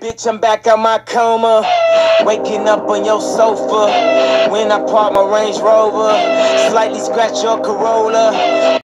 Bitch, I'm back out my coma, waking up on your sofa. When I park my Range Rover, slightly scratch your Corolla.